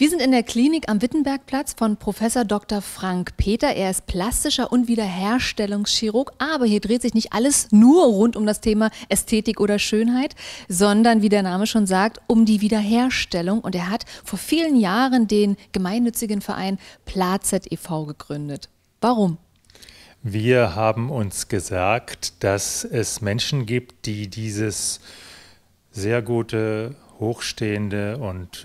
Wir sind in der Klinik am Wittenbergplatz von Professor Dr. Frank Peter. Er ist plastischer und Wiederherstellungschirurg, aber hier dreht sich nicht alles nur rund um das Thema Ästhetik oder Schönheit, sondern, wie der Name schon sagt, um die Wiederherstellung. Und er hat vor vielen Jahren den gemeinnützigen Verein Plazet e.V. gegründet. Warum? Wir haben uns gesagt, dass es Menschen gibt, die dieses sehr gute, hochstehende und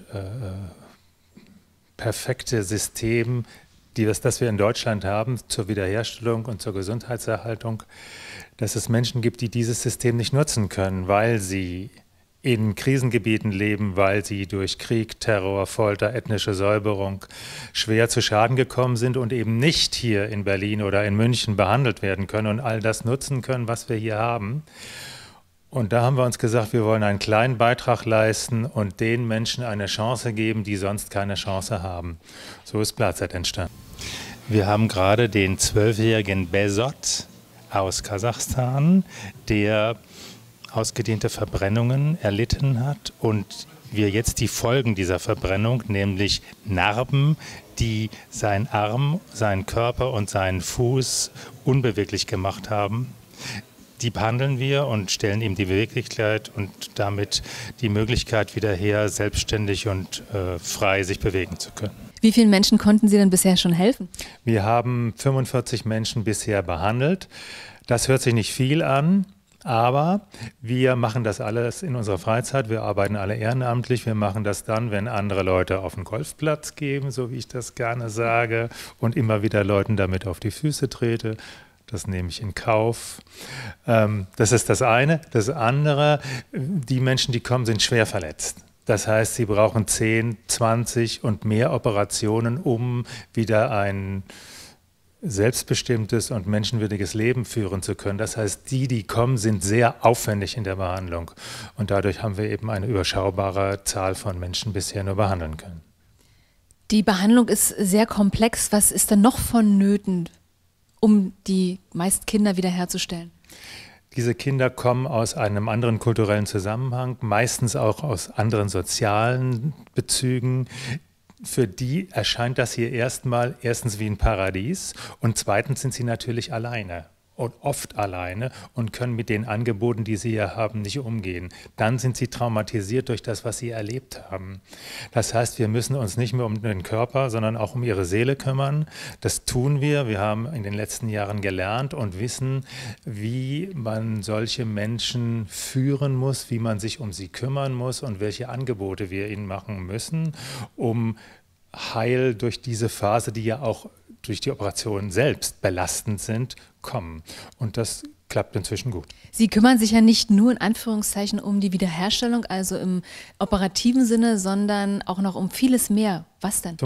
perfekte System, das wir in Deutschland haben, zur Wiederherstellung und zur Gesundheitserhaltung, dass es Menschen gibt, die dieses System nicht nutzen können, weil sie in Krisengebieten leben, weil sie durch Krieg, Terror, Folter, ethnische Säuberung schwer zu Schaden gekommen sind und eben nicht hier in Berlin oder in München behandelt werden können und all das nutzen können, was wir hier haben. Und da haben wir uns gesagt, wir wollen einen kleinen Beitrag leisten und den Menschen eine Chance geben, die sonst keine Chance haben. So ist Plazet entstanden. Wir haben gerade den 12-jährigen Besot aus Kasachstan, der ausgedehnte Verbrennungen erlitten hat und wir jetzt die Folgen dieser Verbrennung, nämlich Narben, die seinen Arm, seinen Körper und seinen Fuß unbeweglich gemacht haben, die behandeln wir und stellen ihm die Beweglichkeit und damit die Möglichkeit wieder her, selbstständig und frei sich bewegen zu können. Wie vielen Menschen konnten Sie denn bisher schon helfen? Wir haben 45 Menschen bisher behandelt. Das hört sich nicht viel an, aber wir machen das alles in unserer Freizeit. Wir arbeiten alle ehrenamtlich. Wir machen das dann, wenn andere Leute auf den Golfplatz gehen, so wie ich das gerne sage, und immer wieder Leuten damit auf die Füße trete. Das nehme ich in Kauf. Das ist das eine. Das andere, die Menschen, die kommen, sind schwer verletzt. Das heißt, sie brauchen 10, 20 und mehr Operationen, um wieder ein selbstbestimmtes und menschenwürdiges Leben führen zu können. Das heißt, die kommen, sind sehr aufwendig in der Behandlung. Und dadurch haben wir eben eine überschaubare Zahl von Menschen bisher nur behandeln können. Die Behandlung ist sehr komplex. Was ist denn noch vonnöten, um die meisten Kinder wiederherzustellen? Diese Kinder kommen aus einem anderen kulturellen Zusammenhang, meistens auch aus anderen sozialen Bezügen. Für die erscheint das hier erstens wie ein Paradies und zweitens sind sie natürlich alleine. Und oft alleine und können mit den Angeboten, die sie hier haben, nicht umgehen. Dann sind sie traumatisiert durch das, was sie erlebt haben. Das heißt, wir müssen uns nicht mehr um den Körper, sondern auch um ihre Seele kümmern. Das tun wir. Wir haben in den letzten Jahren gelernt und wissen, wie man solche Menschen führen muss, wie man sich um sie kümmern muss und welche Angebote wir ihnen machen müssen, um heil durch diese Phase, die ja auch durch die Operation selbst belastend sind, kommen. Und das klappt inzwischen gut. Sie kümmern sich ja nicht nur in Anführungszeichen um die Wiederherstellung, also im operativen Sinne, sondern auch noch um vieles mehr. Was denn?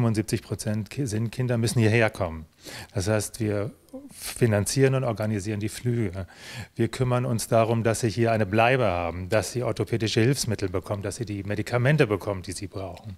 75% Kinder müssen hierher kommen. Das heißt, wir finanzieren und organisieren die Flüge. Wir kümmern uns darum, dass sie hier eine Bleibe haben, dass sie orthopädische Hilfsmittel bekommen, dass sie die Medikamente bekommen, die sie brauchen,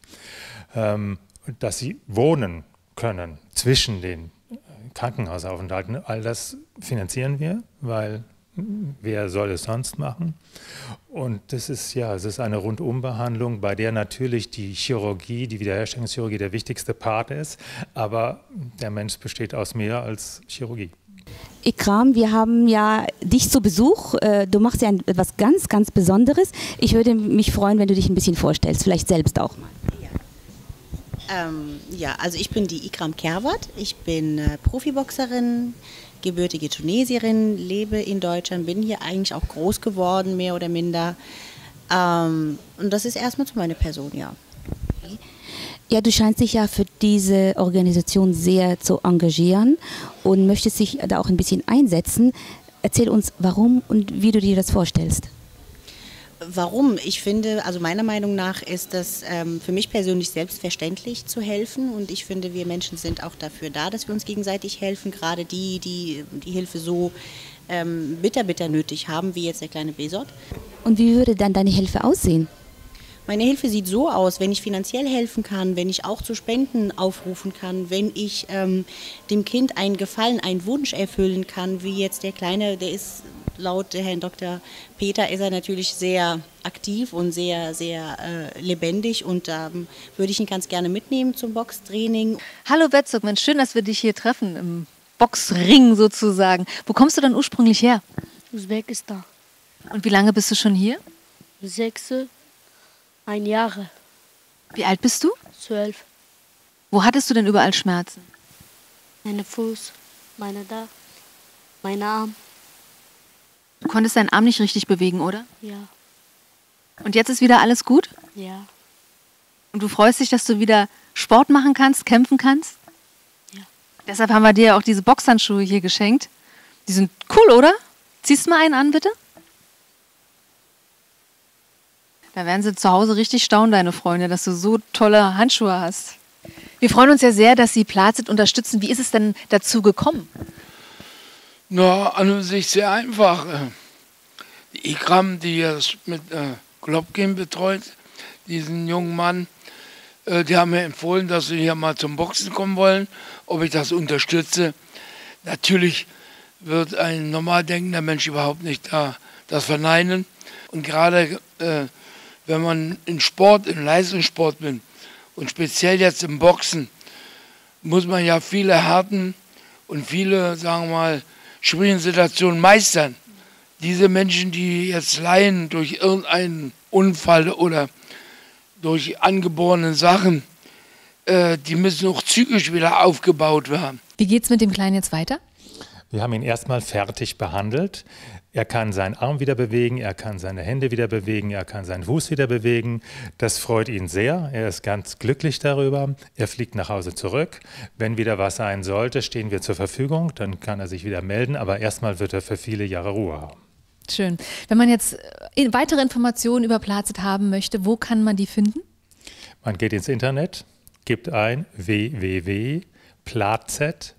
dass sie wohnen können zwischen den Krankenhausaufenthalten. All das finanzieren wir, weil wer soll es sonst machen? Und das ist es ist eine Rundumbehandlung, bei der natürlich die Chirurgie, die Wiederherstellungschirurgie der wichtigste Part ist, aber der Mensch besteht aus mehr als Chirurgie. Ikram, wir haben ja dich zu Besuch. Du machst ja etwas ganz, ganz Besonderes. Ich würde mich freuen, wenn du dich ein bisschen vorstellst, vielleicht selbst auch mal. Also ich bin die Ikram Kervat, ich bin Profiboxerin, gebürtige Tunesierin, lebe in Deutschland, bin hier eigentlich auch groß geworden, mehr oder minder. Und das ist erstmal zu meiner Person, ja. Ja, du scheinst dich ja für diese Organisation sehr zu engagieren und möchtest dich da auch ein bisschen einsetzen. Erzähl uns, warum und wie du dir das vorstellst. Warum? Ich finde, also meiner Meinung nach ist das für mich persönlich selbstverständlich zu helfen und ich finde, wir Menschen sind auch dafür da, dass wir uns gegenseitig helfen, gerade die Hilfe so bitter nötig haben, wie jetzt der kleine Besot. Und wie würde dann deine Hilfe aussehen? Meine Hilfe sieht so aus, wenn ich finanziell helfen kann, wenn ich auch zu Spenden aufrufen kann, wenn ich dem Kind einen Gefallen, einen Wunsch erfüllen kann, wie jetzt der Kleine, der ist laut Herrn Dr. Peter ist er natürlich sehr aktiv und sehr, sehr lebendig und da würde ich ihn ganz gerne mitnehmen zum Boxtraining. Hallo Betzog, Mensch, schön, dass wir dich hier treffen, im Boxring sozusagen. Wo kommst du dann ursprünglich her? Usbekistan. Und wie lange bist du schon hier? 1 Jahre. Wie alt bist du? 12. Wo hattest du denn überall Schmerzen? Meine Fuß, meine da, meine Arm. Du konntest deinen Arm nicht richtig bewegen, oder? Ja, Und jetzt ist wieder alles gut? ja, Und du freust dich, dass du wieder Sport machen kannst, kämpfen kannst? ja. Deshalb haben wir dir ja auch diese Boxhandschuhe hier geschenkt. Die sind cool, oder? Ziehst du mal einen an, bitte? Da werden sie zu Hause richtig staunen, deine Freunde, dass du so tolle Handschuhe hast. Wir freuen uns ja sehr, dass Sie Plazit unterstützen. Wie ist es denn dazu gekommen? Na, an und sich sehr einfach. Die Ikram, die jetzt mit Globkin betreut, diesen jungen Mann, die haben mir empfohlen, dass sie hier mal zum Boxen kommen wollen, ob ich das unterstütze. Natürlich wird ein normal denkender Mensch überhaupt nicht das verneinen. Und gerade wenn man im Sport, im Leistungssport bin und speziell jetzt im Boxen, muss man ja viele Härten und viele, sagen wir mal, schwierigen Situationen meistern. Diese Menschen, die jetzt leiden durch irgendeinen Unfall oder durch angeborene Sachen, die müssen auch psychisch wieder aufgebaut werden. Wie geht's mit dem Kleinen jetzt weiter? Wir haben ihn erstmal fertig behandelt. Er kann seinen Arm wieder bewegen, er kann seine Hände wieder bewegen, er kann seinen Fuß wieder bewegen. Das freut ihn sehr. Er ist ganz glücklich darüber. Er fliegt nach Hause zurück. Wenn wieder was sein sollte, stehen wir zur Verfügung. Dann kann er sich wieder melden. Aber erstmal wird er für viele Jahre Ruhe haben. Schön. Wenn man jetzt weitere Informationen über Plazit haben möchte, wo kann man die finden? Man geht ins Internet, gibt ein www.placet,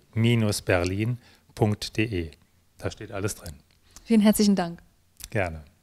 Placet-Berlin.de. Da steht alles drin. Vielen herzlichen Dank. Gerne.